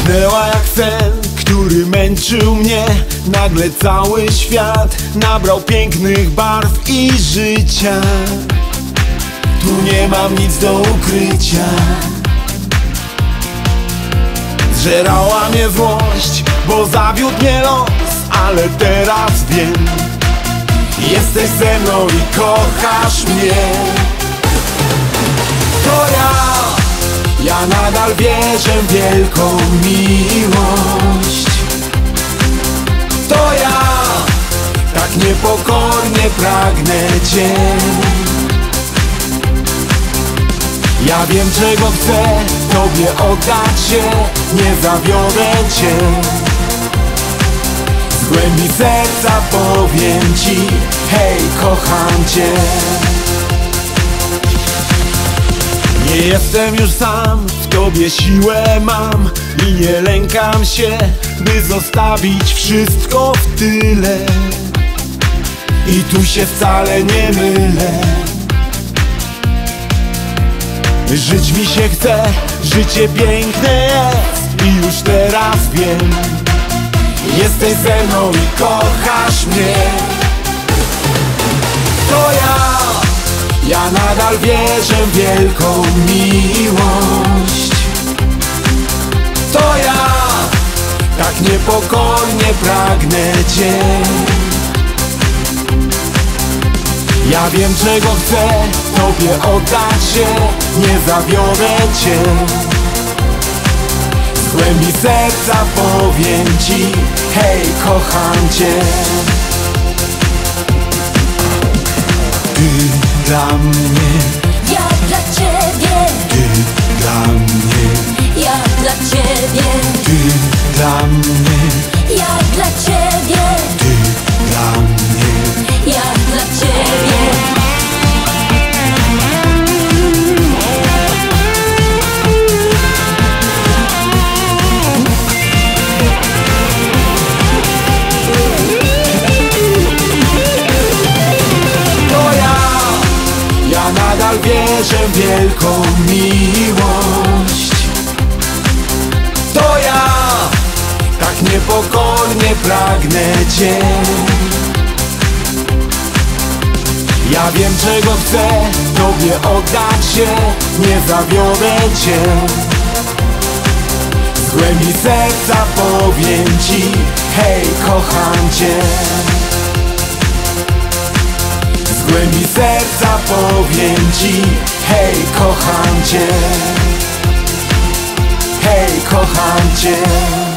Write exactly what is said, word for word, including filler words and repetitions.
Zniknęła jak sen, który męczył mnie. Nagle cały świat nabrał pięknych barw i życia. Tu nie mam nic do ukrycia. Zżerała mnie złość, bo zawiódł mnie los, ale teraz wiem, jesteś ze mną i kochasz mnie. To ja, ja nadal wierzę w wielką miłość. To ja, tak niepokornie pragnę Cię. Ja wiem, czego chcę, Tobie oddać się, nie zawiodę Cię. Z głębi serca powiem Ci, hej, kocham Cię. Nie jestem już sam, w Tobie siłę mam i nie lękam się, by zostawić wszystko w tyle. I tu się wcale nie mylę. Żyć mi się chce, życie piękne jest i już teraz wiem, jesteś ze mną i kochasz mnie. To ja, ja nadal wierzę w wielką miłość. To ja, tak niepokornie pragnę Cię. Ja wiem, czego chcę, Tobie oddać się, nie zawiodę Cię. Z głębi serca powiem Ci, hej, kocham Cię. Ty dla mnie, ja dla Ciebie. Ty dla mnie, ja dla Ciebie. Ty dla mnie, ja dla Ciebie. Ty dla mnie, ja dla Ciebie. Nadal wierzę w wielką miłość. To ja, tak niepokornie pragnę Cię. Ja wiem, czego chcę, Tobie oddać się, nie zawiodę Cię. Z głębi serca powiem Ci, hej, kocham Cię. Z głębi serca powiem Ci, hej, kocham Cię. Hej, kocham Cię.